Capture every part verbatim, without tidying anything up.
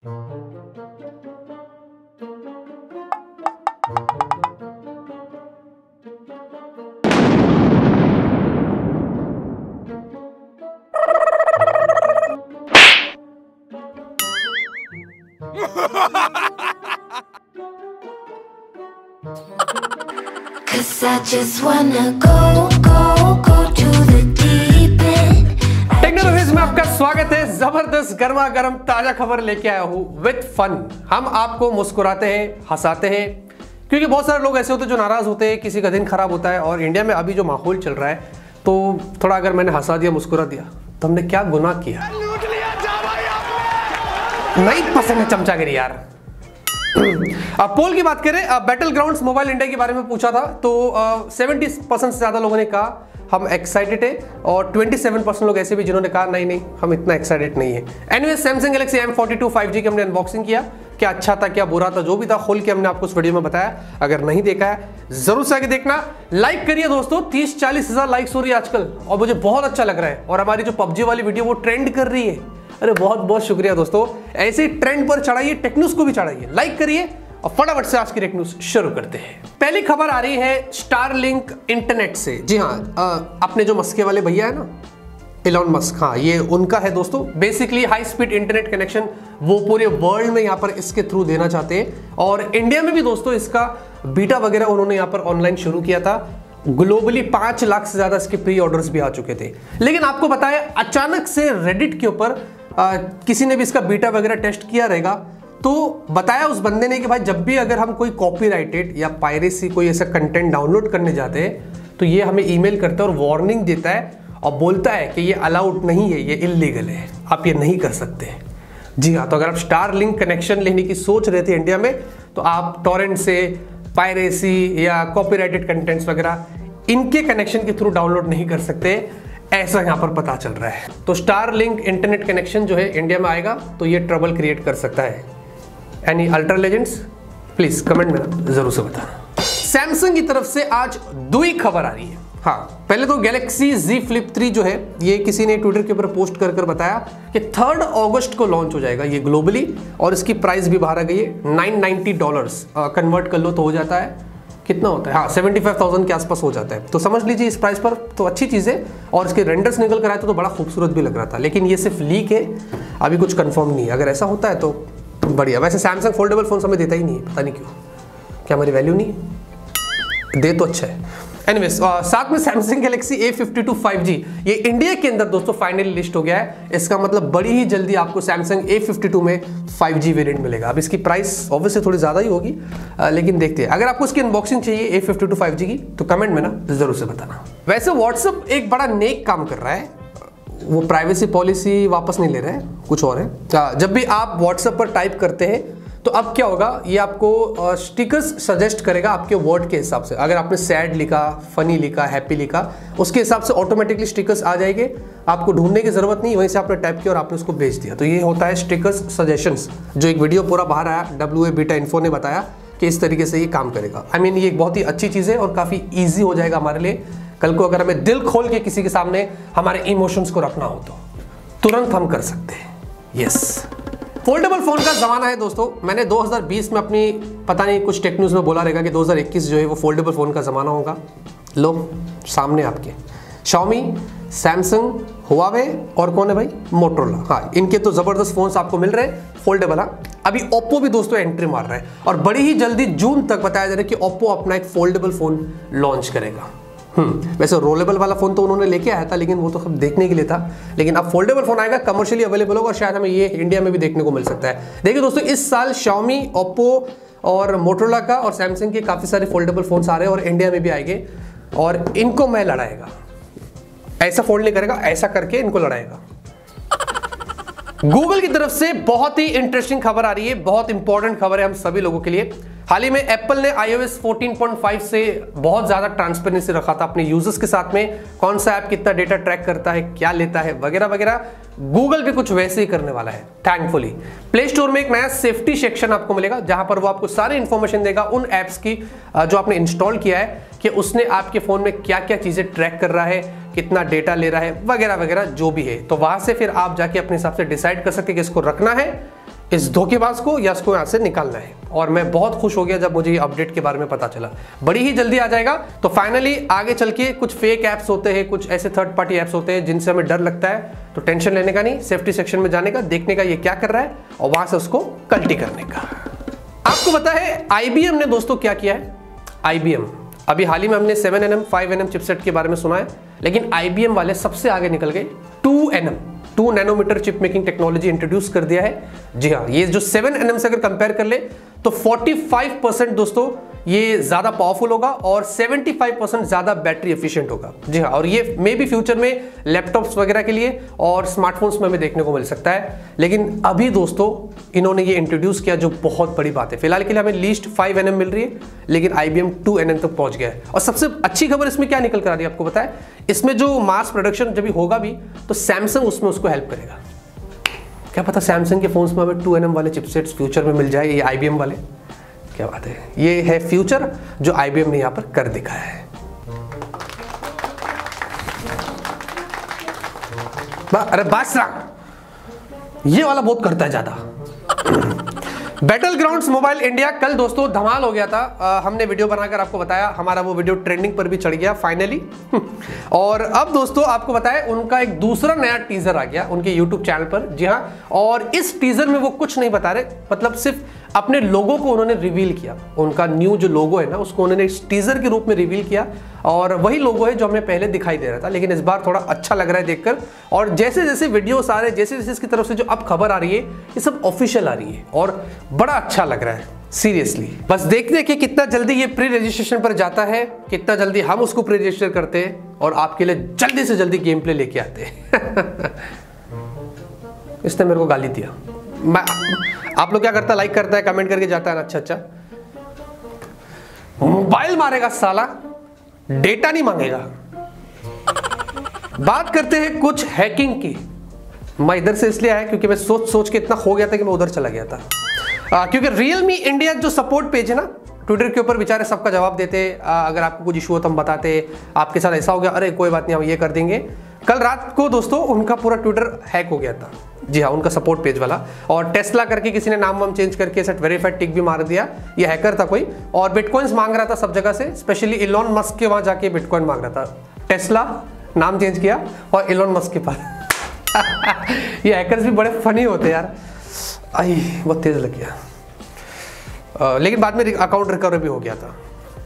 Cause I just wanna go, go, go to the deep end. Technologies में आपका स्वागत है। जबरदस्त गर्मा गर्म ताजा खबर लेके आया हूँ विद फन। हम आपको मुस्कुराते हैं, हंसाते हैं, क्योंकि बहुत सारे लोग ऐसे होते हैं जो नाराज होते हैं, किसी का दिन खराब होता है। और इंडिया में अभी जो माहौल चल रहा है, तो थोड़ा अगर मैंने हंसा दिया, मुस्कुरा दिया, तो हमने क्या गुनाह किया? नहीं पसंद है चमचागिरी यार। अब पोल की बात करें, बैटल ग्राउंड्स मोबाइल इंडिया के बारे में पूछा था, तो सेवेंटी परसेंट से ज्यादा लोगों ने कहा हम एक्साइटेड है, और सत्ताईस परसेंट लोग ऐसे भी जिन्होंने कहा नहीं नहीं हम इतना एक्साइटेड नहीं है। Anyway, Samsung Galaxy M forty two five G की हमने अनबॉक्सिंग किया। क्या अच्छा था, क्या बुरा था, जो भी था खोल के हमने आपको इस वीडियो में बताया। अगर नहीं देखा है जरूर से आगे देखना। लाइक करिए दोस्तों, तीस चालीस हजार लाइक्स हो रही है आजकल, और मुझे बहुत अच्छा लग रहा है। और हमारी जो पबजी वाली वीडियो वो ट्रेंड कर रही है। अरे बहुत बहुत शुक्रिया दोस्तों, ऐसे ही ट्रेंड पर चढ़ाइए, टेक न्यूज को भी चढ़ाइए, लाइक करिए, और फटाफट से आज की टेक न्यूज शुरू करते हैं। पहली खबर आ रही है स्टारलिंक इंटरनेट से। जी हाँ, अपने जो मस्के वाले भैया है ना, इलॉन मस्क, हाँ ये उनका है दोस्तों। Basically high speed internet connection वो पूरे वर्ल्ड में यहाँ पर इसके थ्रू देना चाहते हैं, और इंडिया में भी दोस्तों इसका बीटा वगैरह उन्होंने यहाँ पर ऑनलाइन शुरू किया था। ग्लोबली पांच लाख से ज्यादा इसके प्री ऑर्डर्स भी आ चुके थे। लेकिन आपको बताया, अचानक से रेडिट के ऊपर किसी ने भी इसका बीटा वगैरह टेस्ट किया रहेगा, तो बताया उस बंदे ने कि भाई जब भी अगर हम कोई कॉपीराइटेड या पायरेसी कोई ऐसा कंटेंट डाउनलोड करने जाते हैं, तो ये हमें ईमेल करता है और वार्निंग देता है और बोलता है कि ये अलाउड नहीं है, ये इल्लीगल है, आप ये नहीं कर सकते। जी हाँ, तो अगर आप स्टारलिंक कनेक्शन लेने की सोच रहे थे इंडिया में, तो आप टॉरेंट से पायरेसी या कॉपीराइटेड कंटेंट्स वगैरह इनके कनेक्शन के थ्रू डाउनलोड नहीं कर सकते, ऐसा यहां पर पता चल रहा है। तो स्टारलिंक इंटरनेट कनेक्शन जो है इंडिया में आएगा तो ये ट्रबल क्रिएट कर सकता है। Any ultra legends please comment में जरूर से बताना। सैमसंग की तरफ से आज दो ही खबर आ रही है। हाँ, पहले तो गैलेक्सी Z Flip थ्री जो है, ये किसी ने ट्विटर के ऊपर पोस्ट कर कर बताया कि थर्ड अगस्त को लॉन्च हो जाएगा ये ग्लोबली, और इसकी प्राइस भी बाहर आ गई है नाइन नाइंटी डॉलर्स। कन्वर्ट कर लो तो हो जाता है कितना होता है, हाँ सेवेंटी फाइव थाउजेंड के आसपास हो जाता है। तो समझ लीजिए इस प्राइस पर तो अच्छी चीज़ है, और इसके रेंडर्स निकल कर आए तो, तो बड़ा खूबसूरत भी लग रहा था। लेकिन ये सिर्फ लीक है, अभी कुछ कंफर्म नहीं है। अगर ऐसा होता है तो बढ़िया। वैसे सैमसंग फोल्डेबल फोन हमें देता ही नहीं है, पता नहीं क्यों, क्या हमारी वैल्यू नहीं है? दे तो अच्छा है। एनीवेज, साथ में Samsung Galaxy A fifty two five G ये इंडिया के अंदर दोस्तों फाइनली लिस्ट हो गया है। इसका मतलब बड़ी ही जल्दी आपको सैमसंग ए फिफ्टी टू में फाइव जी वेरिएंट मिलेगा। अब इसकी प्राइस ऑब्वियसली थोड़ी ज़्यादा ही होगी, आ, लेकिन देखते हैं। अगर आपको इसकी अनबॉक्सिंग चाहिए A fifty two five G की, तो कमेंट में ना जरूर से बताना। वैसे व्हाट्सएप एक बड़ा नेक काम कर रहा है, वो प्राइवेसी पॉलिसी वापस नहीं ले रहा है, कुछ और है। जब भी आप व्हाट्सएप पर टाइप करते हैं, तो अब क्या होगा, ये आपको स्टिकर्स सजेस्ट करेगा आपके वर्ड के हिसाब से। अगर आपने सैड लिखा, फनी लिखा, हैप्पी लिखा, उसके हिसाब से ऑटोमेटिकली स्टिकर्स आ जाएंगे। आपको ढूंढने की जरूरत नहीं, वहीं से आपने टाइप किया और आपने उसको भेज दिया। तो ये होता है स्टिकर्स सजेशंस, जो एक वीडियो पूरा बाहर आया, डब्ल्यू ए बीटा इन्फो ने बताया कि इस तरीके से ये काम करेगा। आई I मीन mean, ये एक बहुत ही अच्छी चीज़ है और काफ़ी ईजी हो जाएगा हमारे लिए। कल को अगर हमें दिल खोल के किसी के सामने हमारे इमोशंस को रखना हो, तो तुरंत हम कर सकते हैं। यस, फोल्डेबल फोन का जमाना है दोस्तों। मैंने दो हज़ार बीस में अपनी, पता नहीं कुछ टेक न्यूज में बोला रहेगा कि दो हज़ार इक्कीस जो है वो फोल्डेबल फोन का जमाना होगा। लो सामने आपके Xiaomi, सैमसंग, हुआवे और कौन है भाई, मोटरोला। हाँ, इनके तो जबरदस्त फोन्स आपको मिल रहे हैं फोल्डेबल। हाँ, अभी ओप्पो भी दोस्तों एंट्री मार रहा है, और बड़ी ही जल्दी जून तक बताया जा रहा है कि ओप्पो अपना एक फोल्डेबल फोन लॉन्च करेगा। हम्म वैसे रोलेबल वाला फोन तो उन्होंने लेके आया था, लेकिन वो तो सब देखने के लिए था। लेकिन अब फोल्डेबल फोन आएगा, कमर्शियली अवेलेबल होगा, और शायद हमें ये इंडिया में भी देखने को मिल सकता है। देखिए दोस्तों, इस साल Xiaomi, ओप्पो और मोटरोला का और सैमसंग के काफी सारे फोल्डेबल फोन्स आ रहे हैं, और इंडिया में भी आएंगे, और इनको मैं लड़ाएगा। ऐसा फोल्ड नहीं करेगा, ऐसा करके इनको लड़ाएगा। गूगल की तरफ से बहुत ही इंटरेस्टिंग खबर आ रही है, बहुत इंपॉर्टेंट खबर है हम सभी लोगों के लिए। हाल ही में एप्पल ने आईओएस फोर्टीन पॉइंट फाइव से बहुत ज्यादा ट्रांसपेरेंसी रखा था अपने यूजर्स के साथ में, कौन सा ऐप कितना डेटा ट्रैक करता है, क्या लेता है, वगैरह वगैरह। गूगल भी कुछ वैसे ही करने वाला है थैंकफुली। प्ले स्टोर में एक नया सेफ्टी सेक्शन आपको मिलेगा, जहां पर वो आपको सारी इंफॉर्मेशन देगा उन एप्स की जो आपने इंस्टॉल किया है, कि उसने आपके फोन में क्या क्या चीजें ट्रैक कर रहा है, कितना डेटा ले रहा है, वगैरह वगैरह जो भी है। तो वहां से फिर आप जाके अपने हिसाब से डिसाइड कर सकते हैं कि इसको रखना है, इस धोखेबाज को या इसको यहाँ से निकालना है। और मैं बहुत खुश हो गया जब मुझे ये अपडेट के बारे में पता चला, बड़ी ही जल्दी आ जाएगा। तो फाइनली आगे चल के कुछ फेक ऐप्स होते हैं, कुछ ऐसे थर्ड पार्टी ऐप्स होते हैं जिनसे हमें डर लगता है, तो टेंशन लेने का नहीं, सेफ्टी सेक्शन में जाने का, देखने का ये क्या कर रहा है और वहां से उसको कल्टी करने का। आपको पता है आईबीएम ने दोस्तों क्या किया है? आईबीएम अभी हाल ही में हमने seven N M five N M chipset के बारे में सुना है, लेकिन आईबीएम वाले सबसे आगे निकल गए, two N M two nanometre chip making technology introduce कर दिया है। जी हाँ, ये जो सेवन एन एम से अगर कंपेयर कर ले तो पैंतालीस परसेंट दोस्तों ये ज्यादा पावरफुल होगा और पचहत्तर परसेंट ज्यादा बैटरी एफिशिएंट होगा। जी हाँ, और ये मे भी फ्यूचर में लैपटॉप्स वगैरह के लिए और स्मार्टफोन्स में हमें देखने को मिल सकता है। लेकिन अभी दोस्तों इन्होंने ये इंट्रोड्यूस किया जो बहुत बड़ी बात है। फिलहाल के लिए हमें लीस्ट फाइव एन एम मिल रही है, लेकिन आईबीएम टू एन एम तक पहुंच गया है। और सबसे अच्छी खबर इसमें क्या निकल कर आ रही है आपको पता है? इसमें जो मास प्रोडक्शन जब भी होगा भी तो सैमसंग उसमें उसको हेल्प करेगा। क्या पता सैमसंग के फोन्स में हमें टू एन एम वाले चिपसेट्स फ्यूचर में मिल जाए, ये आईबीएम वाले। क्या बात है, ये है फ्यूचर जो आईबीएम ने यहां पर कर दिखाया है। अरे बादशाह ये वाला बहुत करता है ज्यादा। बैटल ग्राउंड्स मोबाइल इंडिया कल दोस्तों धमाल हो गया था। आ, हमने वीडियो बनाकर आपको बताया, हमारा वो वीडियो ट्रेंडिंग पर भी चढ़ गया फाइनली। और अब दोस्तों आपको बताया उनका एक दूसरा नया टीजर आ गया उनके यूट्यूब चैनल पर। जी हाँ, और इस टीजर में वो कुछ नहीं बता रहे, मतलब सिर्फ अपने लोगो को उन्होंने रिवील किया। उनका न्यू जो लोगो है ना उसको उन्होंने इस टीजर के रूप में रिवील किया, और वही लोगो है जो हमें पहले दिखाई दे रहा था, लेकिन इस बार थोड़ा अच्छा लग रहा है देखकर। और जैसे जैसे वीडियो आ रहे, जैसे जैसे इसकी तरफ से जो अब खबर आ रही है, ये सब ऑफिशियल आ रही है और बड़ा अच्छा लग रहा है सीरियसली। बस देखते हैं कि कितना जल्दी ये प्री रजिस्ट्रेशन पर जाता है, कितना जल्दी हम उसको प्री रजिस्टर करते हैं और आपके लिए जल्दी से जल्दी गेम प्ले लेके आते हैं। इसने मेरे को गाली दिया। मैं आप लोग क्या करता है? लाइक करता है, कमेंट करके जाता है ना, अच्छा अच्छा। मोबाइल मारेगा साला, डेटा नहीं मांगेगा। बात करते हैं कुछ हैकिंग की। मैं इधर से इसलिए आया क्योंकि मैं सोच सोच के इतना हो गया था कि मैं उधर चला गया था। आ, क्योंकि रियलमी इंडिया जो सपोर्ट पेज है ना ट्विटर के ऊपर, बेचारे सबका जवाब देते। आ, अगर आपको कुछ इशू हो तो हम बताते, आपके साथ ऐसा हो गया, अरे कोई बात नहीं हम ये कर देंगे। कल रात को दोस्तों उनका पूरा ट्विटर हैक हो गया था। जी हाँ, उनका सपोर्ट पेज वाला, और टेस्ला करके किसी ने नाम वाम चेंज करके सेट वेरीफाइड टिक भी मार दिया। ये हैकर था कोई, और बिटकॉइंस मांग रहा था सब जगह से, स्पेशली इलॉन मस्क के वहां जाके बिटकॉइन मांग रहा था। टेस्ला नाम चेंज किया और इलॉन मस्क के पास। ये हैकर्स भी बड़े फनी होते यार। आई बहुत तेज लग गया, आ, लेकिन बाद में अकाउंट रिकवर भी हो गया था।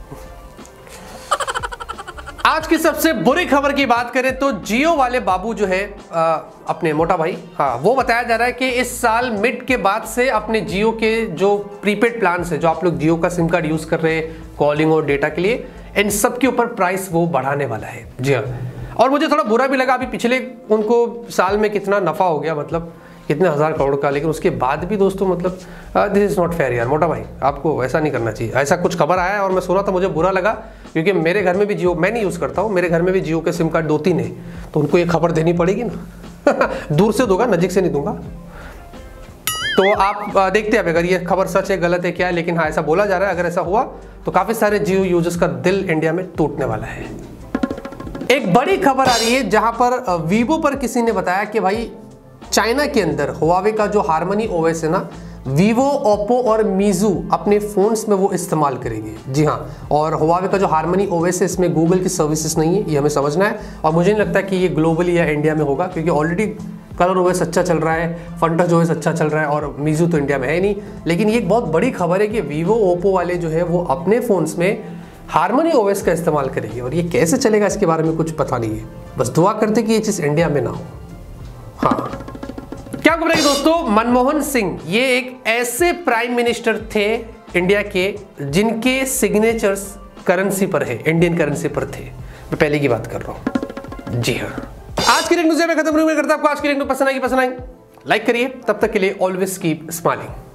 आज की सबसे बुरी खबर की बात करें तो जियो वाले बाबू जो है आ, अपने मोटा भाई, हाँ, वो बताया जा रहा है कि इस साल मिड के बाद से अपने जियो के जो प्रीपेड प्लान है, जो आप लोग जियो का सिम कार्ड यूज कर रहे हैं कॉलिंग और डेटा के लिए, इन सब के ऊपर प्राइस वो बढ़ाने वाला है। जी हाँ, और मुझे थोड़ा बुरा भी लगा। अभी पिछले उनको साल में कितना नफा हो गया, मतलब कितने हजार करोड़ का, लेकिन उसके बाद भी दोस्तों मतलब दिस इज नॉट फेयर यार। मोटा भाई आपको ऐसा नहीं करना चाहिए। ऐसा कुछ खबर आया है और मैं सुना था, मुझे बुरा लगा, क्योंकि मेरे घर में भी जियो, मैं नहीं यूज़ करता हूँ, मेरे घर में भी जियो के सिम कार्ड दो तीन है, तो उनको ये खबर देनी पड़ेगी ना। दूर से दूंगा, नज़दीक से नहीं दूंगा। तो आप देखते हैं अगर ये खबर सच है गलत है क्या है, लेकिन हाँ ऐसा बोला जा रहा है। अगर ऐसा हुआ तो काफ़ी सारे जियो यूजर्स का दिल इंडिया में टूटने वाला है। एक बड़ी खबर आ रही है जहाँ पर वीवो पर किसी ने बताया कि भाई चाइना के अंदर हुआवे का जो हारमनी ओएस है ना, वीवो, ओप्पो और मीजू अपने फोन्स में वो इस्तेमाल करेगी। जी हाँ, और हुआवे का जो हारमनी ओएस है इसमें गूगल की सर्विसेज नहीं है, ये हमें समझना है। और मुझे नहीं लगता कि ये ग्लोबली या इंडिया में होगा, क्योंकि ऑलरेडी कलर ओएस अच्छा चल रहा है, फंटच ओएस अच्छा चल रहा है, और मीजू तो इंडिया में है नहीं। लेकिन ये एक बहुत बड़ी खबर है कि वीवो, ओप्पो वाले जो है वो अपने फोन्स में हारमनी ओएस का इस्तेमाल करेगी, और ये कैसे चलेगा इसके बारे में कुछ पता नहीं है। बस दुआ करते कि ये चीज़ इंडिया में ना हो। हाँ, क्या खबर है दोस्तों, मनमोहन सिंह ये एक ऐसे प्राइम मिनिस्टर थे इंडिया के जिनके सिग्नेचर्स करेंसी पर है, इंडियन करेंसी पर थे। मैं पहले की बात कर रहा हूं। जी हाँ, आज की न्यूज़ में खत्म करता हूं। आपको आज की न्यूज़ पसंद आएगी, पसंद आएगी लाइक करिए। तब तक के लिए ऑलवेज कीप स्माइलिंग।